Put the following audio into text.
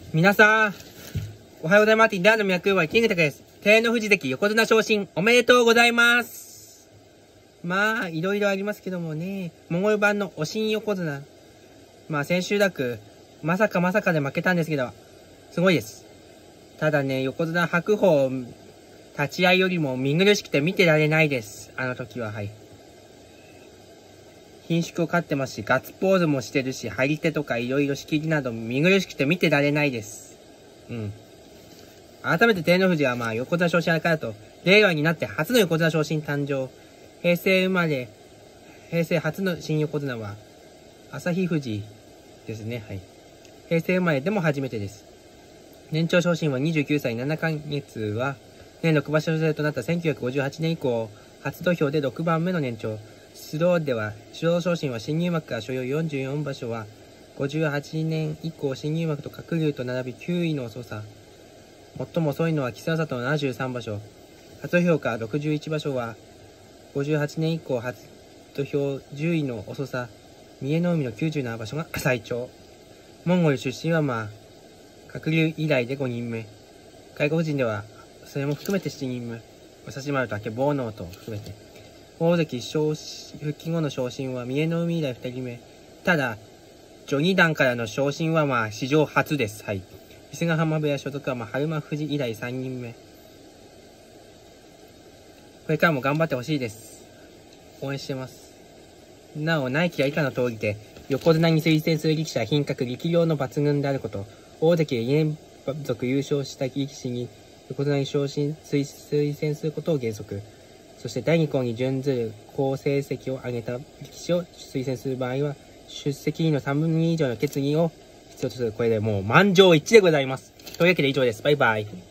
皆さん、おはようございます。ダーの脈はキングタクです。照ノ富士関横綱昇進おめでとうございます。まあ、いろいろありますけどもね、モンゴル版のお新横綱。まあ、千秋楽、まさかで負けたんですけど、すごいです。ただね、横綱白鵬、立ち合いよりも見苦しくて見てられないです。あの時は、はい。品種を飼ってますし、ガッツポーズもしてるし、張り手とかいろいろ仕切りなど見苦しくて見てられないです。うん。改めて照ノ富士は横綱昇進からと、令和になって初の横綱昇進誕生。平成生まれ、平成初の新横綱は、旭富士ですね。はい。平成生まれでも初めてです。年長昇進は29歳7ヶ月は、年6場所制となった1958年以降、初土俵で6番目の年長。出動では、主導昇進は新入幕から所要44場所は、58年以降新入幕と鶴竜と並び9位の遅さ。最も遅いのは稀勢の里の73場所。初土俵から61場所は、58年以降初土俵10位の遅さ。三重の海の97場所が最長。モンゴル出身は鶴竜以来で5人目。外国人では、それも含めて7人目。武蔵丸と明坊能と含めて。大関復帰後の昇進は三重の海以来2人目。ただ、序二段からの昇進は史上初です。はい。伊勢ヶ浜部屋所属は春馬富士以来3人目。これからも頑張ってほしいです。応援してます。なお、内規は以下の通りで、横綱に推薦する力士は品格、力量の抜群であること、大関で2年続優勝した力士に横綱に推薦することを原則。そして第2項に準ずる好成績を上げた力士を推薦する場合は、出席員の3分の2以上の決議を必要とする。これでもう満場一致でございます。というわけで以上です。バイバイ。